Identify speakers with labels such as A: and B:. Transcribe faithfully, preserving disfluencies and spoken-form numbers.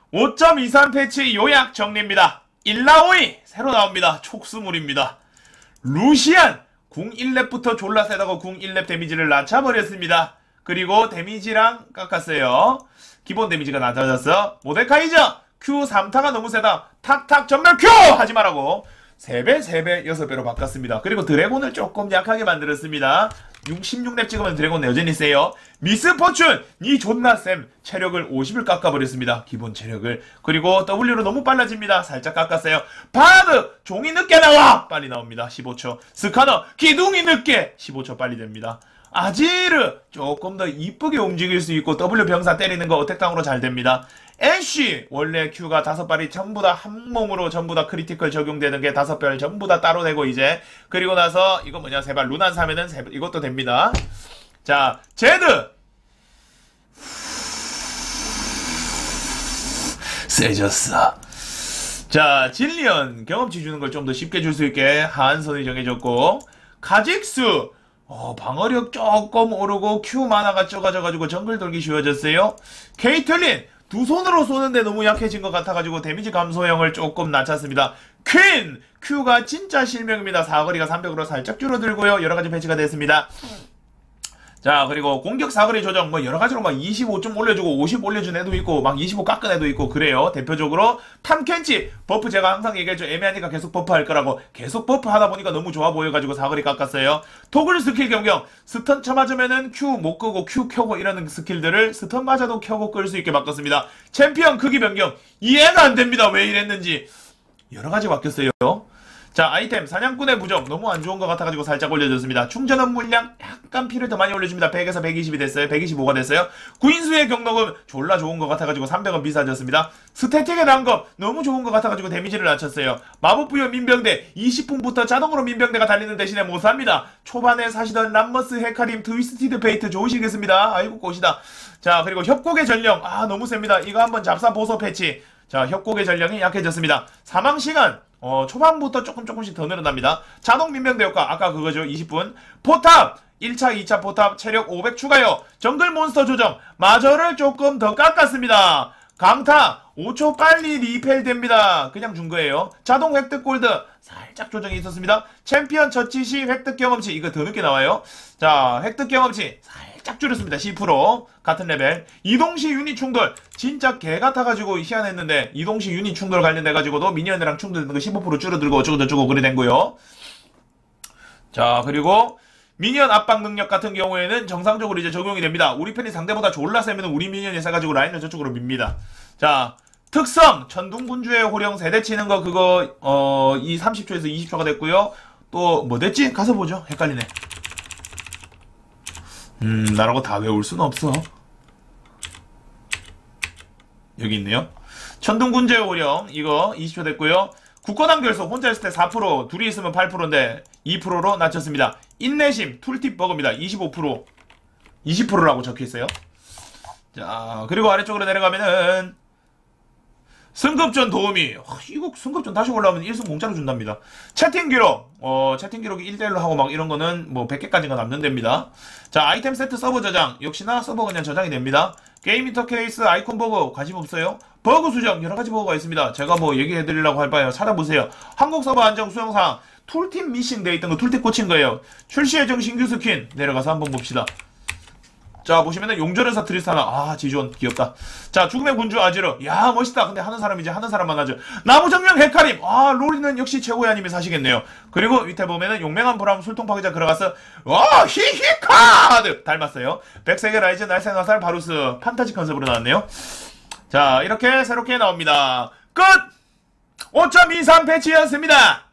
A: 오 점 이삼 패치 요약 정리입니다. 일라오이 새로 나옵니다. 촉수물입니다. 루시안 궁 일 렙부터 졸라 세다고 궁 일 렙 데미지를 낮춰버렸습니다. 그리고 데미지랑 깎았어요. 기본 데미지가 낮아졌어. 모데카이저 큐 삼 타가 너무 세다. 탁탁 전멸 큐! 하지 말라고 세 배, 세 배, 여섯 배로 바꿨습니다. 그리고 드래곤을 조금 약하게 만들었습니다. 십육 렙 찍으면 드래곤 여전히 세요. 미스 포춘! 니 존나 쌤. 체력을 오십을 깎아버렸습니다. 기본 체력을. 그리고 W로 너무 빨라집니다. 살짝 깎았어요. 바드! 종이 늦게 나와! 빨리 나옵니다. 십오 초. 스카너! 기둥이 늦게! 십오 초 빨리 됩니다. 아지르! 조금 더 이쁘게 움직일 수 있고 W 병사 때리는 거 어택당으로 잘 됩니다. 애쉬! 원래 Q가 다섯 발이 전부 다 한 몸으로 전부 다 크리티컬 적용되는 게 다섯 발 전부 다 따로 되고 이제 그리고 나서 이거 뭐냐 세 발 루난 사면은 세 발, 이것도 됩니다. 자 제드! 세졌어. 자 질리언 경험치 주는 걸 좀 더 쉽게 줄 수 있게 하한선이 정해졌고 카직스 어, 방어력 조금 오르고 Q 만화가 적어져가지고 정글 돌기 쉬워졌어요. 케이틀린 두 손으로 쏘는데 너무 약해진 것 같아가지고 데미지 감소형을 조금 낮췄습니다. 퀸! Q가 진짜 실명입니다. 사거리가 삼백으로 살짝 줄어들고요. 여러가지 패치가 됐습니다. 자 그리고 공격 사거리 조정 뭐 여러가지로 막 이십오 좀 올려주고 오십 올려준 애도 있고 막 이십오 깎은 애도 있고 그래요. 대표적으로 탐켄치 버프 제가 항상 얘기했죠. 애매하니까 계속 버프 할 거라고 계속 버프 하다 보니까 너무 좋아 보여가지고 사거리 깎았어요. 토글 스킬 변경 스턴 쳐맞으면은 Q 못 끄고 Q 켜고 이러는 스킬들을 스턴 맞아도 켜고 끌 수 있게 바꿨습니다. 챔피언 크기 변경 이해가 안 됩니다. 왜 이랬는지 여러가지 바뀌었어요. 자 아이템 사냥꾼의 부정 너무 안 좋은 것 같아가지고 살짝 올려줬습니다. 충전원 물량 약간 피를 더 많이 올려줍니다. 백에서 백이십이 됐어요. 백이십오가 됐어요. 구인수의 경로금 졸라 좋은 것 같아가지고 삼백 원 비싸졌습니다. 스태틱의 난검 너무 좋은 것 같아가지고 데미지를 낮췄어요. 마법부여 민병대 이십 분부터 자동으로 민병대가 달리는 대신에 못삽니다. 초반에 사시던 람머스 헤카림 트위스티드 페이트 좋으시겠습니다. 아이고 꽃이다. 자 그리고 협곡의 전령 아 너무 셉니다. 이거 한번 잡사 보소 패치. 자 협곡의 전령이 약해졌습니다. 사망시간 어, 초반부터 조금 조금씩 더 늘어납니다. 자동 민병대 효과, 아까 그거죠. 이십 분. 포탑! 일 차, 이 차 포탑, 체력 오백 추가요. 정글 몬스터 조정, 마저를 조금 더 깎았습니다. 강타, 오 초 빨리 리펠 됩니다. 그냥 준 거예요. 자동 획득 골드, 살짝 조정이 있었습니다. 챔피언 처치 시 획득 경험치, 이거 더 늦게 나와요. 자, 획득 경험치, 살짝 줄였습니다. 십 퍼센트. 같은 레벨. 이동시 유닛 충돌, 진짜 개 같아가지고 희한했는데, 이동시 유닛 충돌 관련돼가지고도 미니언이랑 충돌되는 거 십오 퍼센트 줄어들고 어쩌고저쩌고 그래 된 거요. 자, 그리고, 미니언 압박 능력 같은 경우에는 정상적으로 이제 적용이 됩니다. 우리 편이 상대보다 졸라 세면 우리 미니언이 세가지고 라인을 저쪽으로 밉니다. 자, 특성! 천둥군주의 호령 세대 치는 거 그거 어... 이 삼십 초에서 이십 초가 됐고요. 또 뭐 됐지? 가서 보죠. 헷갈리네. 음... 나라고 다 외울 수는 없어. 여기 있네요. 천둥군주의 호령 이거 이십 초 됐고요. 굳건한 결속 혼자 있을 때 사 퍼센트 둘이 있으면 팔 퍼센트인데 이 퍼센트로 낮췄습니다. 인내심 툴팁 버그입니다. 이십오 퍼센트 이십 퍼센트라고 적혀있어요. 자 그리고 아래쪽으로 내려가면은 승급전 도우미 어, 이거 승급전 다시 올라오면 일 승 공짜로 준답니다. 채팅 기록 어 채팅 기록이 일 대 일로 하고 막 이런 거는 뭐 백 개까지가 남는답니다. 자 아이템 세트 서버 저장 역시나 서버 그냥 저장이 됩니다. 게임 인터케이스 아이콘 버그 관심 없어요? 버그 수정 여러가지 버그가 있습니다. 제가 뭐 얘기해드리려고 할 바에요. 찾아보세요. 한국 서버 안정 수정사항 툴팁 미싱 돼 있던 거 툴팁 꽂힌 거예요. 출시 예정 신규 스킨 내려가서 한번 봅시다. 자 보시면은 용절연사 트리스타나 아 지존 귀엽다. 자 죽음의 군주 아지르 야 멋있다. 근데 하는 사람이지 하는 사람만 하죠. 나무정령 헤카림 아 롤리는 역시 최고의 아님이 사시겠네요. 그리고 밑에 보면은 용맹한 브라움 술통 파괴자 들어가서 와 히히 카드 닮았어요. 백세계 라이즈 날쌘 화살 바루스 판타지 컨셉으로 나왔네요. 자 이렇게 새롭게 나옵니다. 끝! 오 점 이삼 패치였습니다.